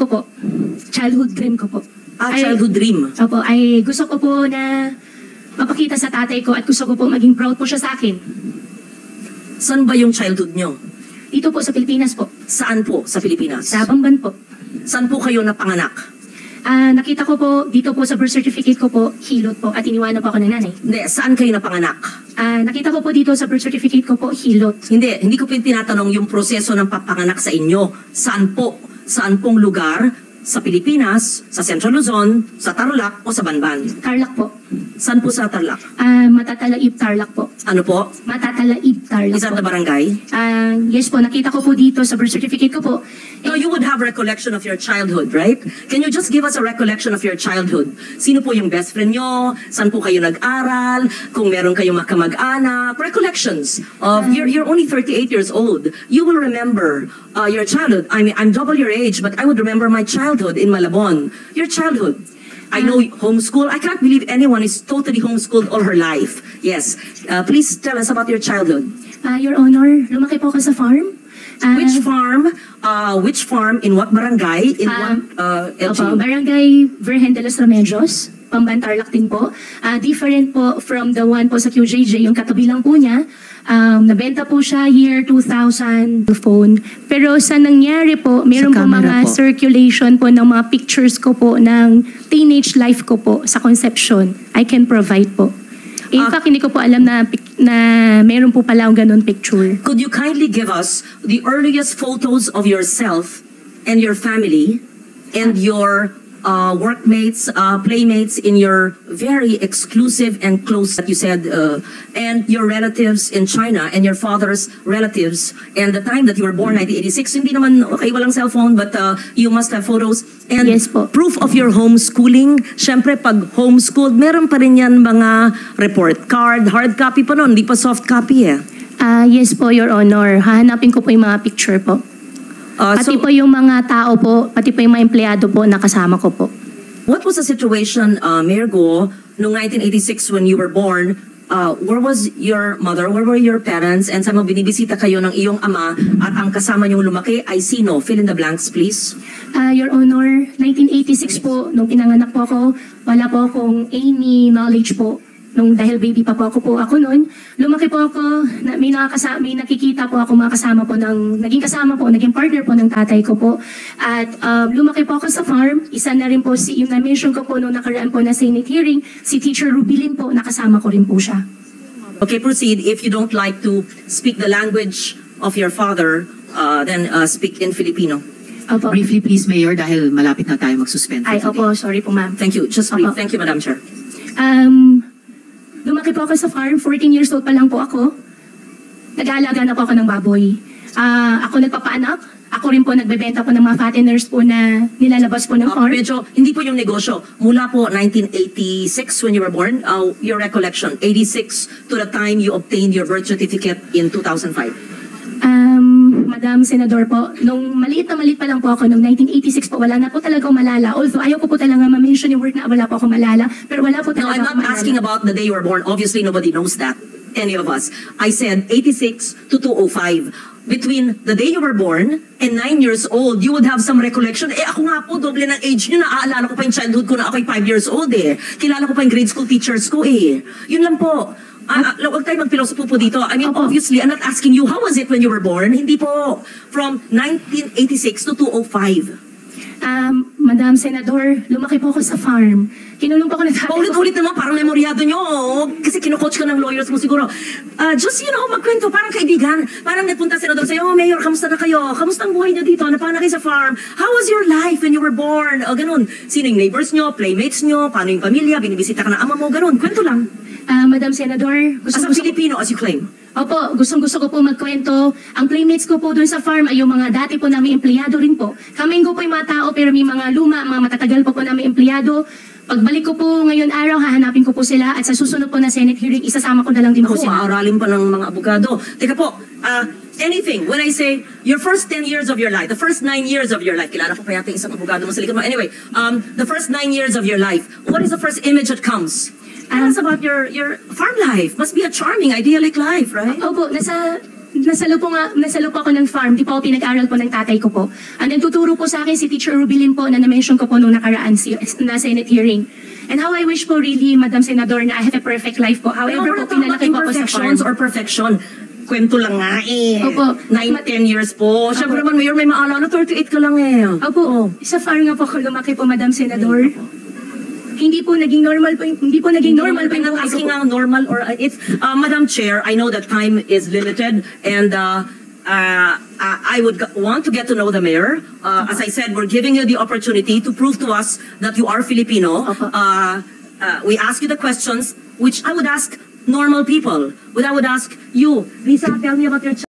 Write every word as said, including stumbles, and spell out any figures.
ko po. Childhood dream ko po. Ah, Ay- childhood dream. Opo, ay gusto ko po na mapakita sa tatay ko at gusto ko po maging proud po siya sa akin. Saan ba yung childhood nyo? Dito po sa Pilipinas po. Saan po sa Pilipinas? Sa Bamban po. Saan po kayo napanganak? Ah, nakita ko po dito po sa birth certificate ko po, Hilot po, at iniwanan po ako ng nanay. Hindi, saan kayo napanganak? Ah, nakita ko po dito sa birth certificate ko po, Hilot. Hindi, hindi ko po tinatanong yung proseso ng papanganak sa inyo. Saan po? Saan pong lugar? Sa Pilipinas, sa Central Luzon, sa Tarlac o sa Banban? Tarlac po. Saan po sa Tarlac? Ah, Matatalaib Tarlac po. Ano po? Matatalaib Tarlac Is that po. the barangay? Ah, yes po, nakita ko po dito sa birth certificate ko po. No, you would have recollection of your childhood, right? Can you just give us a recollection of your childhood? Sino po yung best friend nyo? Saan po kayo nag-aral? Kung meron kayong makamag-anak? Recollections of, you're, you're only thirty-eight years old. You will remember uh, your childhood. I mean, I'm double your age, but I would remember my childhood in Malabon. Your childhood. I know homeschool. I can't believe anyone is totally homeschooled all her life. Yes. Uh, please tell us about your childhood. Ah, Your Honor, lumaki po ako sa farm. Ah, Which farm? Uh, which farm? In what barangay? In Um, what uh, L G Opo, U? Barangay Virgen de los Remedios, Pamban Tarlac din po. Ah, different po from the one po sa Q J J, yung katabi lang po niya. Um, nabenta po siya year two thousand phone. Pero sa nangyari po, meron po camera mga po. circulation po ng mga pictures ko po ng teenage life ko po sa conception. I can provide po. In Ah. fact, hindi ko po alam na, pic- na meron po pala akong ganun picture. Could you kindly give us the earliest photos of yourself and your family and your uh, workmates, uh, playmates in your very exclusive and close, that you said, uh, and your relatives in China and your father's relatives and the time that you were born, nineteen eighty-six? Hindi naman, okay, walang cellphone, but uh, you must have photos. And Yes po. proof of your homeschooling. Siyempre, pag homeschooled, meron pa rin yan mga report card, hard copy pa nun, hindi pa soft copy eh. Ah, yes po, Your Honor. Hahanapin ko po yung mga picture po. Uh, Pati so, po yung mga tao po, pati po yung mga empleyado po na kasama ko po. what was the situation, uh, Mayor Go, noong nineteen eighty-six when you were born? Uh, where was your mother? Where were your parents? And sa mga binibisita kayo ng iyong ama at ang kasama niyong lumaki ay sino? Fill in the blanks, please. Ah, Your Honor, nineteen eighty-six po, nung pinanganak po ako, wala po akong any knowledge po. Nung dahil baby pa po ako po ako noon, lumaki po ako, na, may, nakakasa, may nakikita po ako mga kasama po ng, naging kasama po, naging partner po ng tatay ko po. At um, lumaki po ako sa farm, isa na rin po si, yung na-mention ko po nung nakaraan po na Senate hearing, si Teacher Rubilin po, nakasama ko rin po siya. Okay, proceed. If you don't like to speak the language of your father, uh, then uh, speak in Filipino. Opo. Briefly please, Mayor, dahil malapit na tayo mag-suspend. Ay, opo, sorry po ma'am. Thank you. Just brief. Opo. Thank you, Madam Chair. Um, lumaki po ako sa farm, fourteen years old pa lang po ako. Nag-aalaga na po ako ng baboy. Ah, ako nagpapaanak. Ako rin po nagbebenta po ng mga fatteners po na nilalabas po ng Uh, farm. medyo, hindi po yung negosyo. Mula po nineteen eighty-six when you were born, uh, your recollection, eighty-six to the time you obtained your birth certificate in two thousand five. Um, Madam Senador po, nung maliit na maliit pa lang po ako, nung nineteen eighty-six po, wala na po talaga akong malala. Although ayaw ko po talaga ma-mention yung word na wala po akong malala, pero wala po No, talaga I'm akong not malala. asking about the day you were born. Obviously, nobody knows that. Any of us. I said eighty-six to two oh five. Between the day you were born and nine years old, you would have some recollection. Eh, ako nga po, doble ng age nyo. Naaalala ko pa yung childhood ko na ako'y five years old eh. Kilala ko pa yung grade school teachers ko eh. Yun lang po. Ah, uh, huwag tayo magpilosopo po dito. I mean, Opo. obviously, I'm not asking you, how was it when you were born? Hindi po. From nineteen eighty-six to two oh five. Um, Madam Senador, lumaki po ako sa farm. Kinulong po ako ng tatay ko. Paulit-ulit naman, parang memoryado nyo. oh. Kasi kinukoach ka ng lawyers mo siguro. Uh, just, you know, magkwento, parang kaibigan. Parang nagpunta sila doon sa'yo, oh, Mayor, kamusta na kayo? Kamusta ang buhay nyo dito? Napana kayo sa farm? How was your life when you were born? O, ganun. Sino yung neighbors nyo, playmates nyo, paano yung pamilya, binibisita ka ng ama mo, ganun. Kwento lang. Ah, Madam Senador, gusto As a gusto Filipino, as you claim. Opo, gustong-gusto ko po magkwento. Ang playmates ko po doon sa farm ay yung mga dati po namin empleyado rin po. Kaming ko po yung mga tao pero may mga luma, mga matatagal po po namin empleyado. Pagbalik ko po ngayon araw, hahanapin ko po sila at sa susunod po na Senate hearing, isasama ko na lang din po Ako, sila. aaralin pa ng mga abogado. Teka po, uh, anything, when I say your first ten years of your life, the first nine years of your life, kilala ko pa yata isang abogado mo sa likod mo. Anyway, um, the first nine years of your life, what is the first image that comes? Tell us about your, your farm life. Must be a charming, idyllic life, right? Opo, nasa nasalo po nga, nasalo po ako ng farm, di po ako pinag-aral po ng tatay ko po. Ang nagtuturo po sa akin si Teacher Rubilin po na na-mention ko po nung nakaraan si, na Senate hearing. And how I wish po really, Madam Senador, na I have a perfect life po. However po, pinalaki po ako sa farm. Imperfections or perfection. Kwento lang nga eh. Opo. nine, ten years po. Siyempre naman, Mayor, may maalala, thirty-eight ka lang eh. Opo, sa farm nga po ako lumaki po, Madam Senador. Hindi po naging normal po, yung- hindi po naging normal po I'm yung not buhay ko asking po. nga normal or uh, it's uh, Madam Chair, I know that time is limited and uh, uh, I would g- want to get to know the mayor. Uh, as I said, we're giving you the opportunity to prove to us that you are Filipino. Opo. Uh, uh, we ask you the questions which I would ask normal people. What I would ask you, Lisa, tell me about your